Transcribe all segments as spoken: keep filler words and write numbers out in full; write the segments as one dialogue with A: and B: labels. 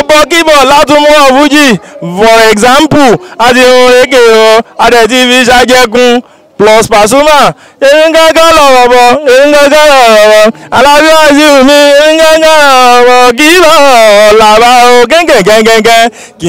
A: bọ́ kíbọ̀ látúmọ̀ fújì for example àti ohun èké o adẹ̀tí fi ṣàjẹkùn plus Pasuma erin gángan lọ̀rọ̀ bọ̀ erin gángan lọ̀rọ̀ bọ̀ Alábí Wàsíù mi erin gángan lọ̀rọ̀ bọ̀ kíbọ̀ làbá o gẹ́gẹ́gẹ́gẹ́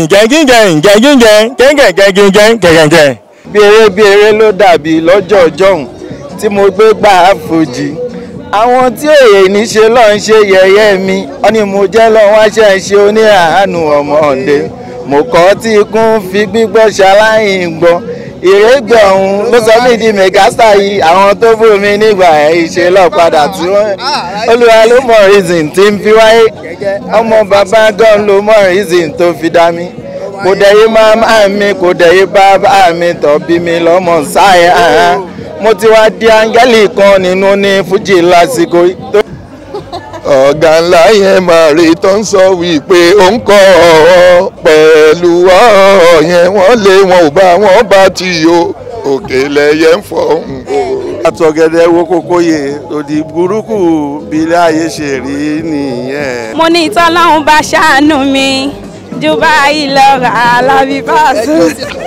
A: gẹ́gẹ́gẹ́gẹ́gẹ́gẹ́gẹ́gẹ́gẹ́gẹ́gẹ́.
B: bí eré bí eré ló dàbí lọ́jọ́ ọjọ́hun tí mo gbé gbà á fòjì àwọn tí òye ní ṣe lọ ń ṣe yẹ̀yẹ́ mi ọ ni mo jẹ́ lọ́wọ́ wáṣẹ́ ṣe oníhàánú ọmọ ọ̀dẹ mo kọ́ tí ikún fi gbígbọ́ ṣaláyìn gbọ́ ìrẹ́gbẹ̀ ọ̀hún ló sọ mí di mẹ̀gásà yìí àwọn tó fún mi nígbà ìṣe lọ padà tí wọ́n Olúwa ló mọ reason tí ń fi wáyé ọmọ bàbá gan ló mọ reason tó fi dá mi kò dẹ̀yẹ máa mi kò dẹ̀yẹ bàbá mi tọ́ bí mi lọ́mọ sáyà mo ti wá di áńgẹ́lì kan nínú ní fújì lásìkò tó.
C: ọ̀gá ńlá yẹn máa rí tó ń sọ wípé ó ń kọ́ ọ pẹ̀lú ọ̀ọ́ yẹn wọ́n lé wọn ò bá wọn bá ti yó òkè lẹ́yẹ ń fọ̀hún o.
B: àtọ̀gẹ̀dẹ̀ wo kókó yè òdì burúkú bí ilé ayé ṣe rí nìyẹn.
D: mo ní ìtọ́lọ́hún bá ṣàánú mi ju báyìí lọ Alábí Wàsíù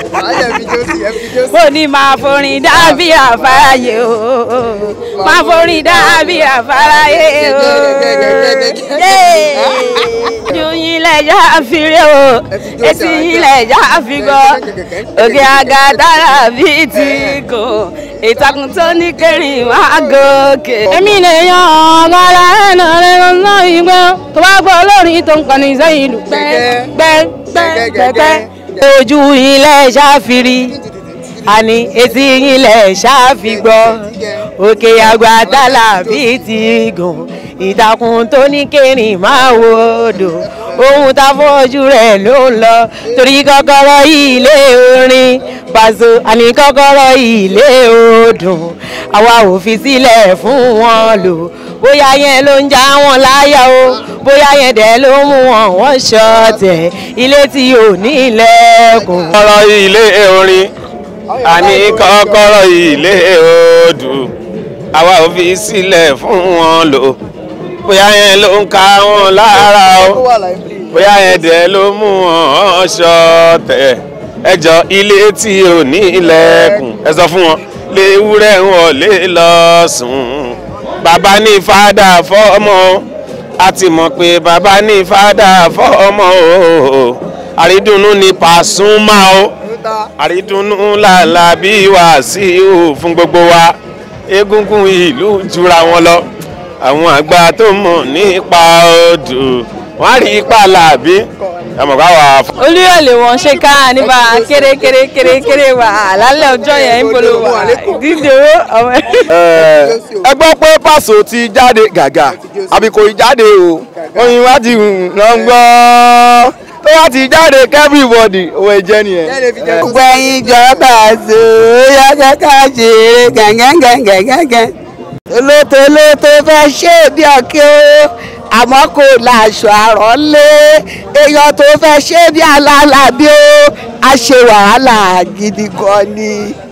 D: mo ní máa forin dábì àfáráyé o máa forin dábì àfáráyé o ju yín lẹ́jà fìrè o etí yín lẹ́jà fìgọ́ òkè àgàdàrà bíi ti kò ìtàkùn tó ní kẹrin wá gòkè. èmi lè yan ọ̀gára ẹ̀nà rẹ̀ lọ́nà ìgbẹ́ tó bá gbọ́ olórin tó ń kọ́ni sẹ́yìn ìlú pẹ́ẹ́pẹ́ẹ́pẹ́. ojú ilẹ̀ ṣáfìrí àní etí ilẹ̀ ṣáfìgbọ́ òkè àgbàdàlà bíi ti gùn ìtàkùn tó ní kẹrin máa wòdò ohun tá fojú rẹ̀ ló ń lọ torí kọ́kọ́rọ́ ilé orin Paso àní kọ́kọ́rọ́ ilé odùn àwa ò fi sílẹ̀ fún wọn lò bóyá yẹn ló ń já wọn láyà o bóyá yẹn dẹ̀ ló mú wọn wọ́n ṣọ̀tẹ̀ ilé tí ò ní ilẹ̀kùn.
A: kọ́kọ́rọ́ ilé orin àní kọ́kọ́rọ́ ilé odùn àwa ò fi sílẹ̀ fún wọn lò bóyá yẹn ló ń ka wọn lára o bóyá yẹn dẹ̀ ló mú wọn ṣọ̀tẹ̀ ẹjọ́ ilé tí ò ní ilẹ̀kùn ẹ sọ fún wọn léwúrẹ́ wọn lè lọ sùn bàbá ní fàdà fọ́mọ a ti mọ̀ pé bàbá ní fàdà fọ́mọ o àrídùnnú ni Pasuma o àrídùnnú l'Alábí Wàsíù fún gbogbo wa egungun ìlú jura wọn lọ àwọn àgbà tó mọ̀ nípa odò wọ́n rí ipa Alábí ẹmọ̀ ká wà.
D: Olúyọ̀lé wọn ṣe ká níbà kéré kéré kéré kéré wà lálẹ́ ọjọ́ yẹn ń bolo wà ìdíje ọmọ.
B: ẹ gbọ́ pé Paso ti jáde gàgà àbí kò jáde o oyin wá ti lọ ń gbọ́ tó wá ti jáde everybody owó ẹ̀jẹ̀ nìyẹn.
E: gbẹ̀yìn ìjọba Paso yàtọ̀ ká ṣe gẹ̀gẹ́gẹ́gẹ́gẹ́. olóto olóto fẹ́ ṣe bí ọ̀kẹ́ o àmọ́ kò láṣọ àrọ́lé èèyàn tó fẹ́ ṣe bí Alábí o a ṣe wàhálà gidi gan ni.